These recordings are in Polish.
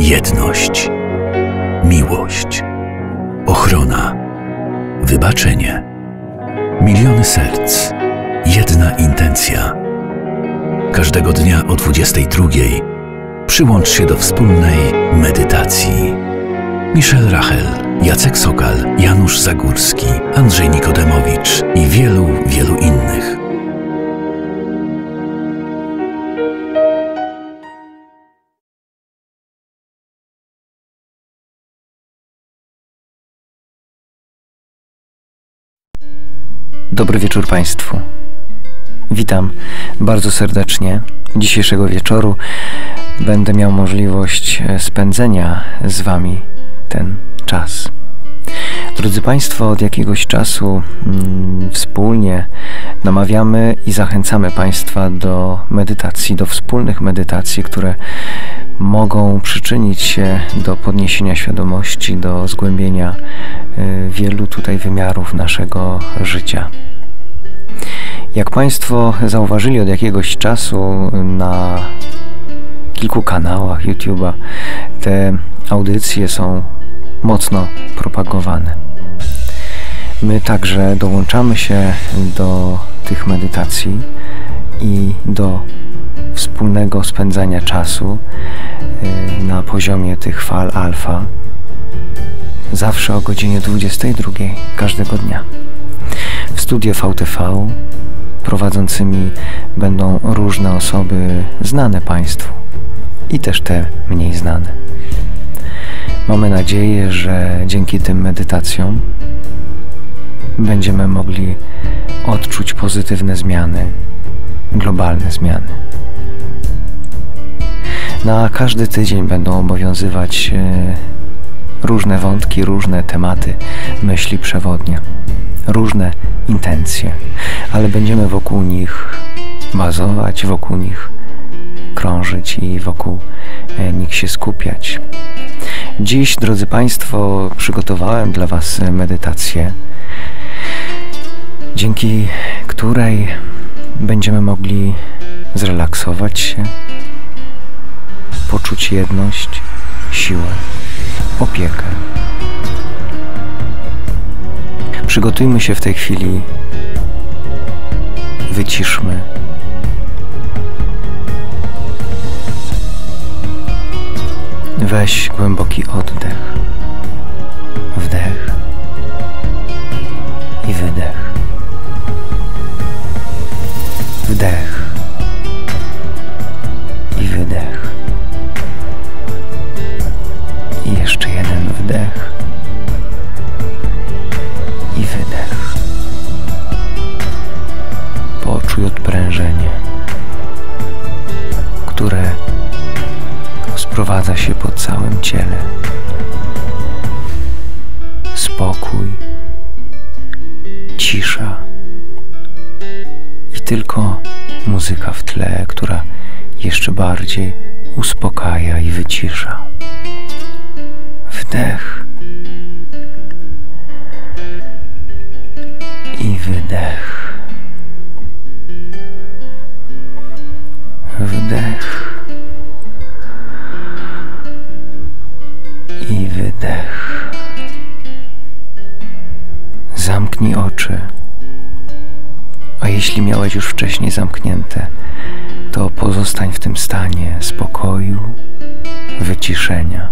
jedność, miłość, ochrona, wybaczenie. Miliony serc, jedna intencja. Każdego dnia o 22:00 przyłącz się do wspólnej medytacji. Michel Rachel, Jacek Sokal, Janusz Zagórski, Andrzej Nikodemowicz i wielu, wielu innych. Dobry wieczór Państwu. Witam bardzo serdecznie. Dzisiejszego wieczoru będę miał możliwość spędzenia z Wami ten czas. Drodzy Państwo, od jakiegoś czasu wspólnie namawiamy i zachęcamy Państwa do medytacji, do wspólnych medytacji, które mogą przyczynić się do podniesienia świadomości, do zgłębienia wielu tutaj wymiarów naszego życia. Jak Państwo zauważyli, od jakiegoś czasu na kilku kanałach YouTube'a te audycje są mocno propagowane. My także dołączamy się do tych medytacji i do wspólnego spędzania czasu na poziomie tych fal alfa zawsze o godzinie 22:00 każdego dnia. W studio VTV prowadzącymi będą różne osoby znane Państwu i też te mniej znane. Mamy nadzieję, że dzięki tym medytacjom będziemy mogli odczuć pozytywne zmiany, globalne zmiany. Na każdy tydzień będą obowiązywać różne wątki, różne tematy, myśli przewodnie, różne intencje, ale będziemy wokół nich bazować, wokół nich krążyć i wokół nich się skupiać. Dziś, drodzy Państwo, przygotowałem dla Was medytację, dzięki której będziemy mogli zrelaksować się, poczuć jedność, siłę, opiekę. Przygotujmy się w tej chwili, wyciszmy. Weź głęboki oddech, wdech i wydech. Wdech i wydech. I jeszcze jeden wdech i wydech. Poczuj odprężenie, które rozprowadza się po całym ciele. Spokój, cisza i tylko muzyka w tle, która jeszcze bardziej uspokaja i wycisza. Wdech i wydech. Wdech i wydech. Zamknij oczy, a jeśli miałeś już wcześniej zamknięte, to pozostań w tym stanie spokoju, wyciszenia.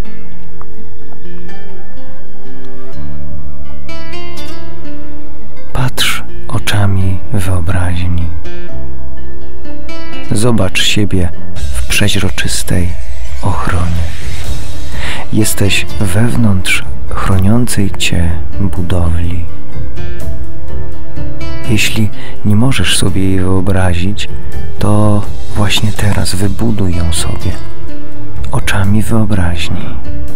Patrz oczami wyobraźni. Zobacz siebie w przeźroczystej ochronie. Jesteś wewnątrz chroniącej Cię budowli. Jeśli nie możesz sobie jej wyobrazić, to właśnie teraz wybuduj ją sobie oczami wyobraźni.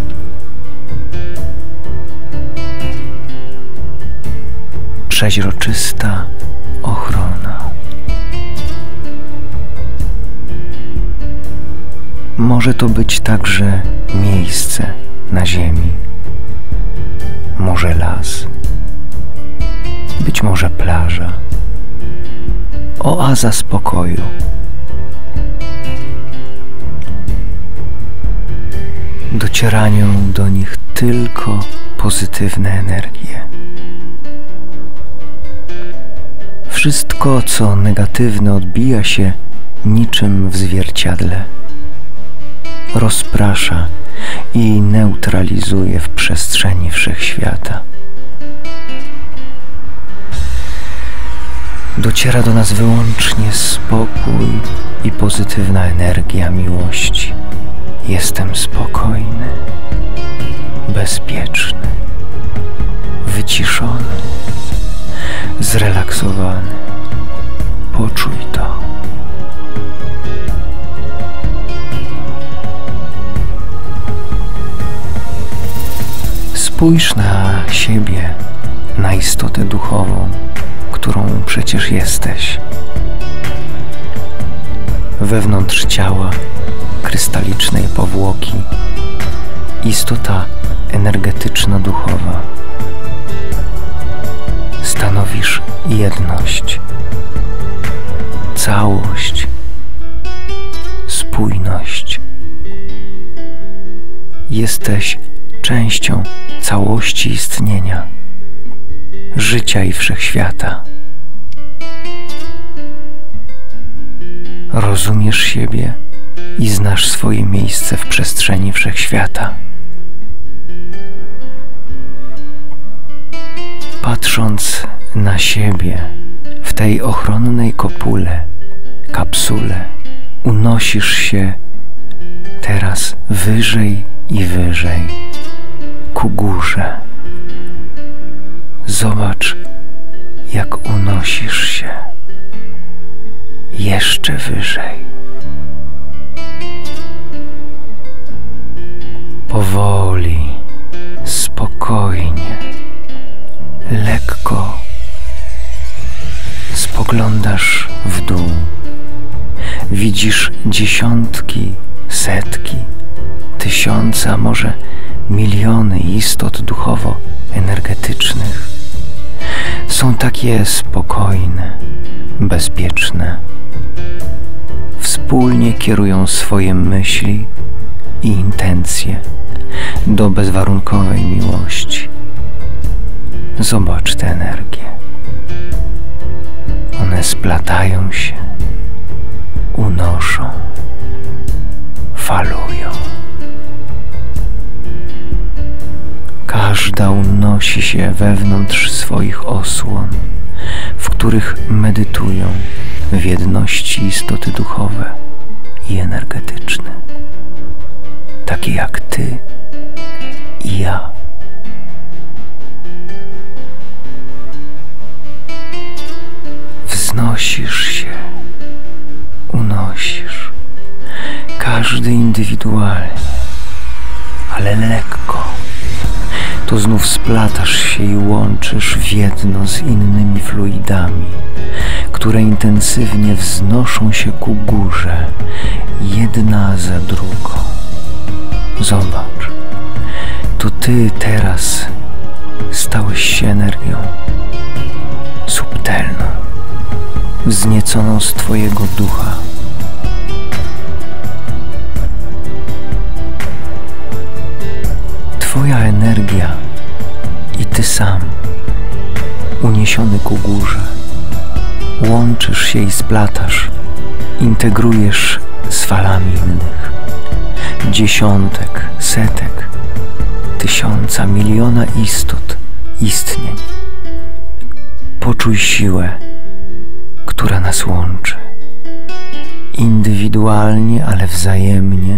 Przeźroczysta ochrona. Może to być także miejsce na ziemi, może las, być może plaża, oaza spokoju. docierają do nich tylko pozytywne energie. Wszystko, co negatywne, odbija się niczym w zwierciadle. Rozprasza i neutralizuje w przestrzeni wszechświata. Dociera do nas wyłącznie spokój i pozytywna energia miłości. Jestem spokojny, bezpieczny, wyciszony, zrelaksowany. Poczuj to. Spójrz na siebie, na istotę duchową, którą przecież jesteś. Wewnątrz ciała krystalicznej powłoki istota energetyczno-duchowa. Stanowisz jedność, całość, spójność. Jesteś częścią całości istnienia, życia i wszechświata. Rozumiesz siebie i znasz swoje miejsce w przestrzeni wszechświata. Patrząc na siebie w tej ochronnej kapsule, unosisz się teraz wyżej i wyżej ku górze. Zobacz, jak unosisz się jeszcze wyżej. Powoli, spokojnie, lekko spoglądasz w dół. Widzisz dziesiątki, setki, tysiące, a może miliony istot duchowo-energetycznych. Są takie spokojne, bezpieczne. Wspólnie kierują swoje myśli i intencje do bezwarunkowej miłości. Zobacz te energie. One splatają się, unoszą, falują. Każda unosi się wewnątrz swoich osłon, w których medytują w jedności istoty duchowe i energetyczne, takie jak ty i ja. Wznosisz się, unosisz, każdy indywidualnie, ale lekko. To znów splatasz się i łączysz w jedno z innymi fluidami, które intensywnie wznoszą się ku górze, jedna za drugą. Zobacz, to ty teraz stałeś się energią subtelną, wznieconą z twojego ducha. Twoja energia i ty sam, uniesiony ku górze, łączysz się i splatasz, integrujesz z falami innych, dziesiątek, setek, tysiąca, miliona istot, istnień. Poczuj siłę, która nas łączy, indywidualnie, ale wzajemnie,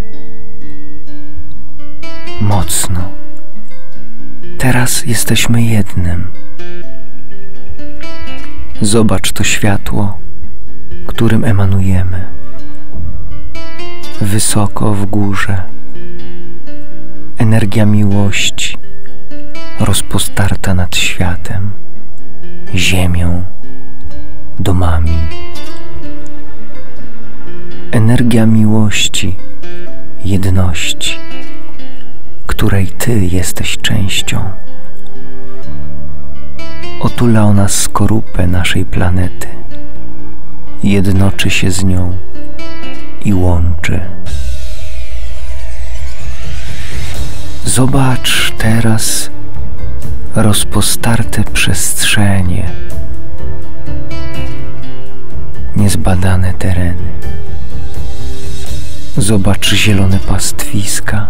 mocno. Teraz jesteśmy jednym. Zobacz to światło, którym emanujemy. Wysoko w górze. Energia miłości rozpostarta nad światem, ziemią, domami. Energia miłości, jedności, której ty jesteś częścią. Otula ona skorupę naszej planety, jednoczy się z nią i łączy. Zobacz teraz rozpostarte przestrzenie, niezbadane tereny. Zobacz zielone pastwiska,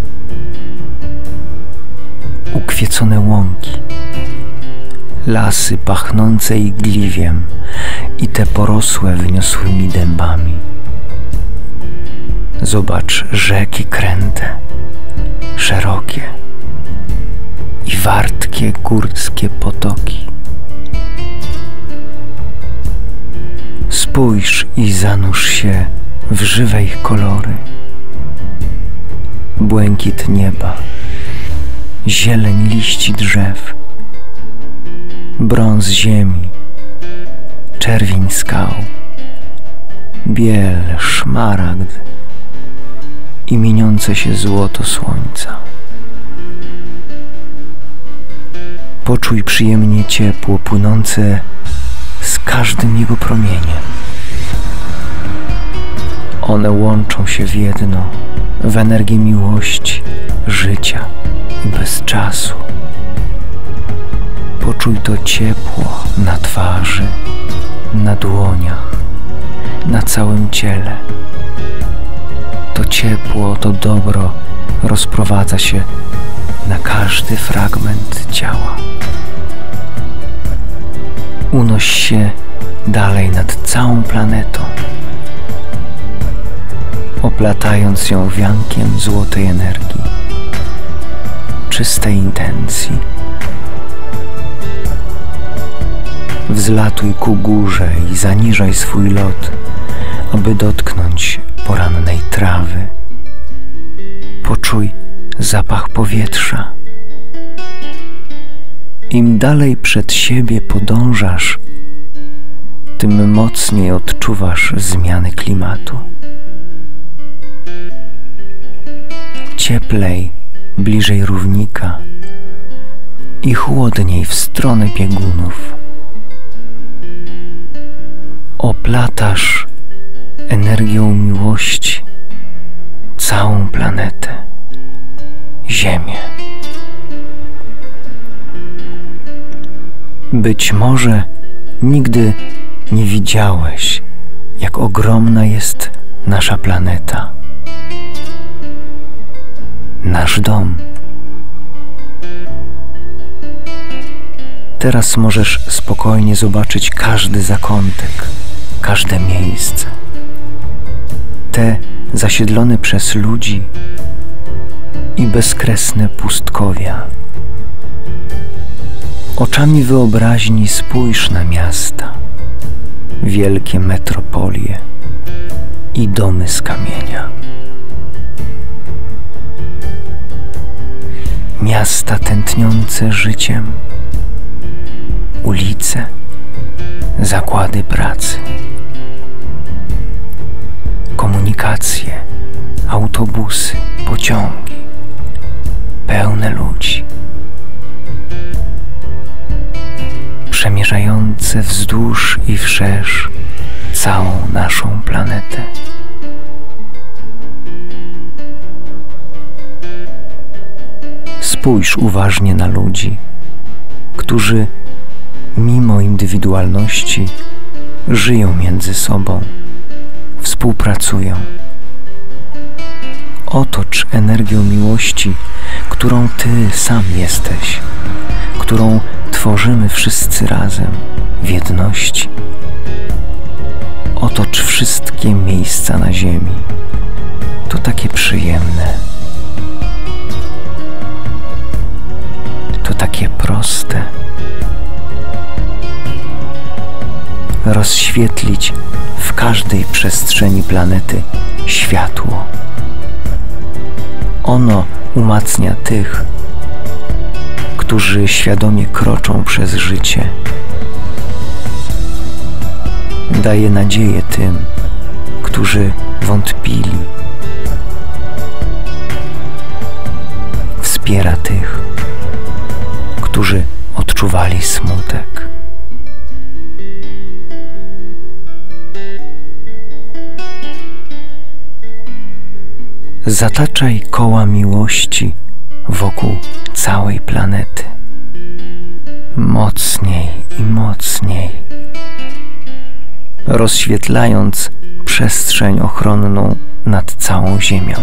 ukwiecone łąki, lasy pachnące igliwiem i te porosłe wyniosłymi dębami. Zobacz rzeki kręte, szerokie i wartkie górskie potoki. Spójrz i zanurz się w żywe ich kolory. Błękit nieba, zieleń liści drzew, brąz ziemi, czerwień skał, biel, szmaragd i mieniące się złoto słońca. Poczuj przyjemnie ciepło płynące z każdym jego promieniem. One łączą się w jedno, w energię miłości, życia i bez czasu. Poczuj to ciepło na twarzy, na dłoniach, na całym ciele. To ciepło, to dobro rozprowadza się na każdy fragment ciała. Unoś się dalej nad całą planetą, oplatając ją wiankiem złotej energii, czystej intencji. Wzlatuj ku górze i zaniżaj swój lot, aby dotknąć porannej trawy. Poczuj zapach powietrza. Im dalej przed siebie podążasz, tym mocniej odczuwasz zmiany klimatu. Cieplej bliżej równika i chłodniej w stronę biegunów. Oplatasz energią miłości całą planetę, Ziemię. Być może nigdy nie widziałeś, jak ogromna jest nasza planeta, nasz dom. Teraz możesz spokojnie zobaczyć każdy zakątek, każde miejsce. Te zasiedlone przez ludzi i bezkresne pustkowia. Oczami wyobraźni spójrz na miasta, wielkie metropolie i domy z kamienia. Miasta tętniące życiem, ulice, zakłady pracy, komunikacje, autobusy, pociągi, pełne ludzi, przemierzające wzdłuż i wszerz całą naszą planetę. Spójrz uważnie na ludzi, którzy mimo indywidualności żyją między sobą, współpracują. Otocz energią miłości, którą Ty sam jesteś, którą tworzymy wszyscy razem w jedności. Otocz wszystkie miejsca na ziemi. To takie przyjemne. To takie proste. Rozświetlić w każdej przestrzeni planety światło. Ono umacnia tych, którzy świadomie kroczą przez życie. Daje nadzieję tym, którzy wątpili. Wspiera tych, którzy odczuwali smutek. Zataczaj koła miłości wokół całej planety. Mocniej i mocniej, rozświetlając przestrzeń ochronną nad całą Ziemią.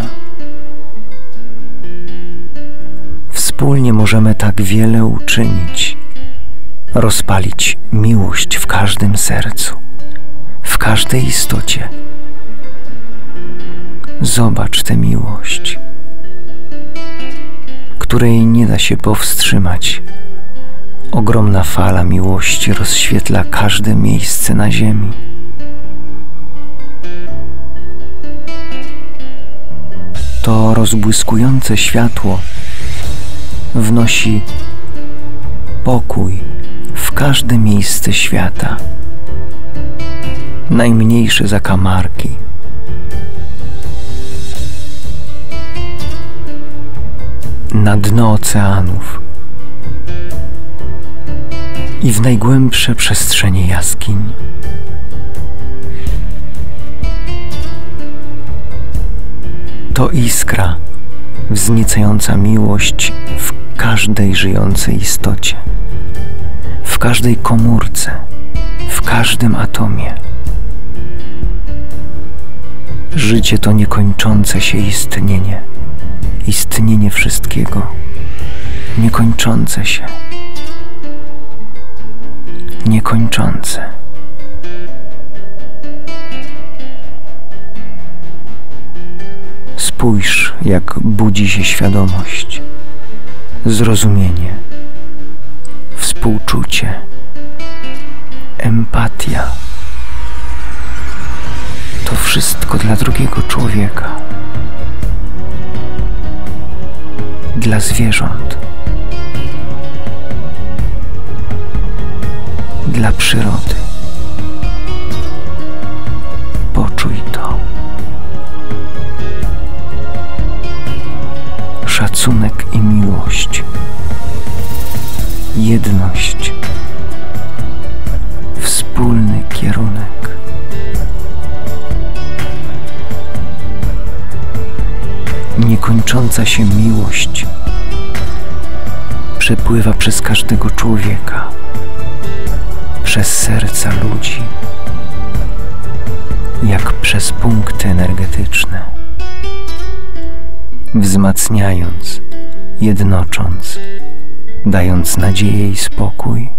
Wspólnie możemy tak wiele uczynić, rozpalić miłość w każdym sercu, w każdej istocie. Zobacz tę miłość, której nie da się powstrzymać. Ogromna fala miłości rozświetla każde miejsce na ziemi. To rozbłyskujące światło wnosi pokój w każde miejsce świata. Najmniejsze zakamarki, na dno oceanów i w najgłębsze przestrzenie jaskiń. To iskra wzniecająca miłość w każdej żyjącej istocie, w każdej komórce, w każdym atomie. Życie to niekończące się istnienie, istnienie wszystkiego, niekończące się, niekończące. Spójrz, jak budzi się świadomość, zrozumienie, współczucie, empatia. To wszystko dla drugiego człowieka, dla zwierząt, dla przyrody. Poczuj to. Szacunek i miłość, jedność, wspólny kierunek. Niekończąca się miłość przepływa przez każdego człowieka, przez serca ludzi, jak przez punkty energetyczne, wzmacniając, jednocząc, dając nadzieję i spokój.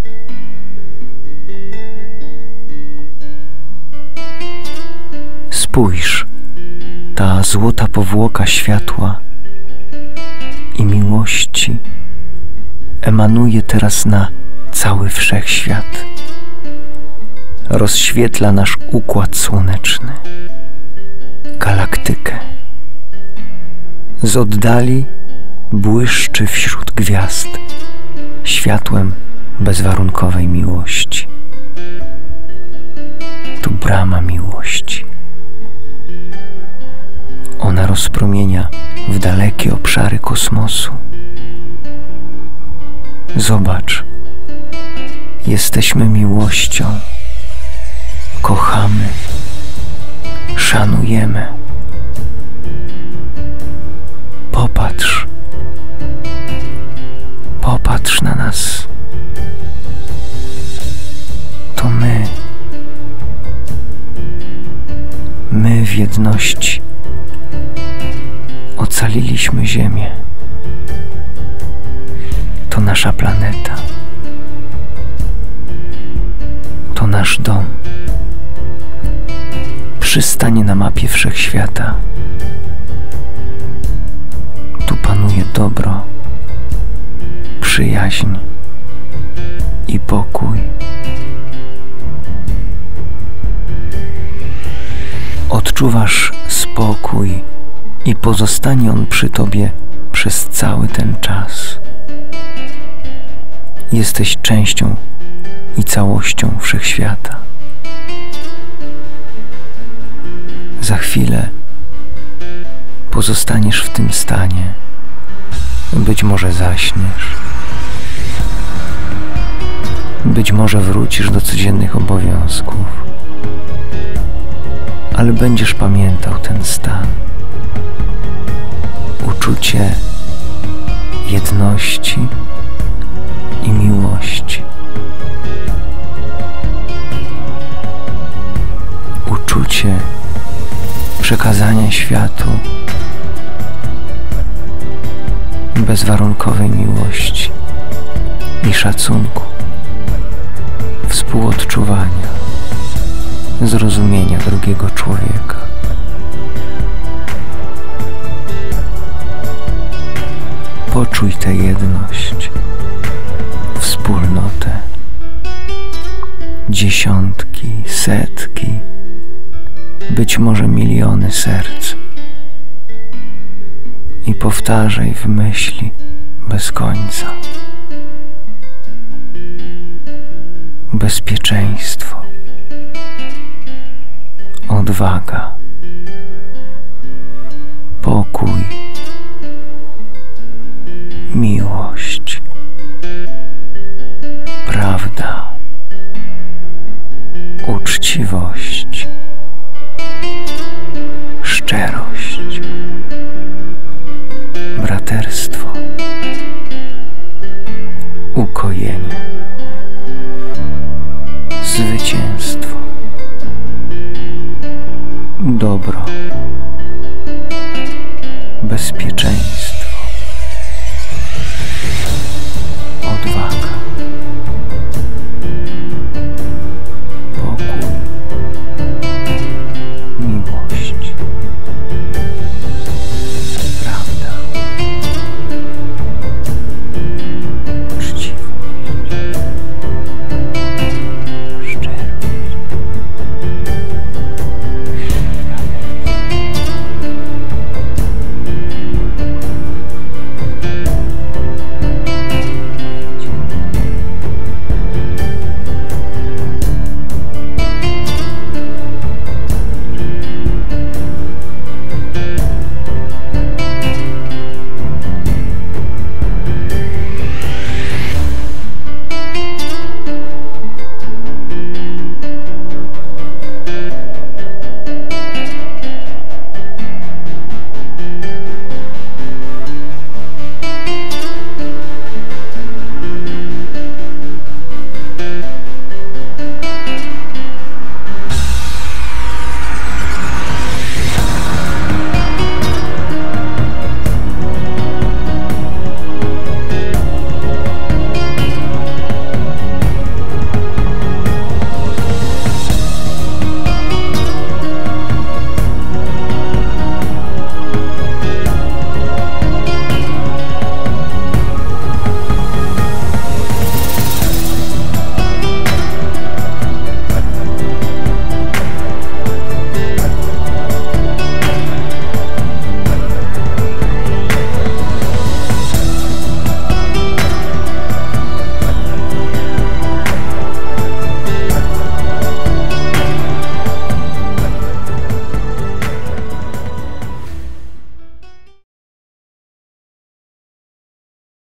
Spójrz, ta złota powłoka światła i miłości emanuje teraz na cały wszechświat. Rozświetla nasz układ słoneczny, galaktykę. Z oddali błyszczy wśród gwiazd światłem bezwarunkowej miłości. To brama miłości. Ona rozpromienia w dalekie obszary kosmosu. Zobacz, jesteśmy miłością, kochamy, szanujemy. Popatrz, popatrz na nas. To my w jedności ocaliliśmy Ziemię. To nasza planeta. To nasz dom. Przystań na mapie wszechświata. Tu panuje dobro, przyjaźń i pokój. Odczuwasz spokój i pozostanie on przy tobie przez cały ten czas. Jesteś częścią i całością wszechświata. Za chwilę pozostaniesz w tym stanie. Być może zaśniesz. Być może wrócisz do codziennych obowiązków. Ale będziesz pamiętał ten stan. Uczucie przekazanie światu bezwarunkowej miłości i szacunku, współodczuwania, zrozumienia drugiego człowieka. Poczuj tę jedność, wspólnotę, dziesiątki, setki, być może miliony serc i powtarzaj w myśli bez końca. Bezpieczeństwo, odwaga, pokój, miłość, prawda, uczciwość, szczerość, braterstwo, ukojenie, zwycięstwo, dobro, bezpieczeństwo.